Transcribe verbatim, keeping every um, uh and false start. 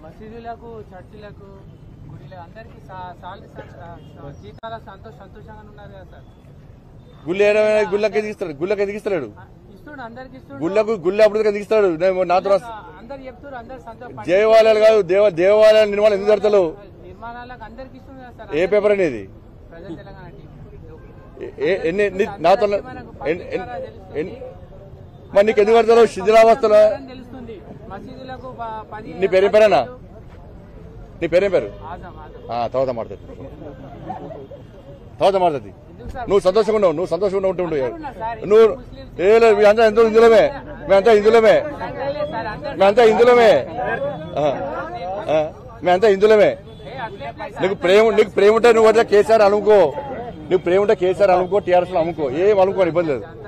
మసీదులకు చర్చిలకు గుడిలకు అందరికీ జీతాల సంతోష సంతోషంగా ఉన్నారు కదా సార్. గుళ్ళు గుళ్ళకి ఎదిగిస్తాడు గుళ్ళకి ఎదిగిస్తాడు ఇస్తుడు అందరికి ఇస్తుడు గుళ్ళకు గుళ్ళు అప్పుడు ఎదిగిస్తాడు. నాతో అందరు చెప్తారు అందరు సంతోషం. దేవాలయాలు కాదు దేవ దేవాలయాల నిర్మాణం ఎందుకు జరుగుతావు? నిర్మాణాలకు అందరికి ఇస్తుంది కదా సార్. ఏ పేపర్ అనేది ప్రజా తెలంగాణ ఎన్ని నాతో మరి నీకు ఎందుకు కడతావు శిథిలావస్థలో? మసీదులకు నీ పేరేం పేరేనా? నీ పేరేం పేరు? తర్వాత మాడుతుంది తర్వాత మాడుతుంది. నువ్వు సంతోషంగా ఉన్నావు నువ్వు సంతోషంగా ఉంటూ ఉండు నువ్వు ఏ లేదు మేమంతా ఎంతో ఇందులోమే మేమంతా ఇందులోమే మేమంతా ఇందులోమే మేమంతా ఇందులోమే. నీకు ప్రేమ నీకు ప్రేమ ఉంటే నువ్వు అట్లా కేసీఆర్ అనుకో. నీకు ప్రేమ ఉంటే కేసీఆర్ అనుకో టీఆర్ఎస్ లో అమ్ముకో ఏం అనుకోని ఇబ్బంది లేదు.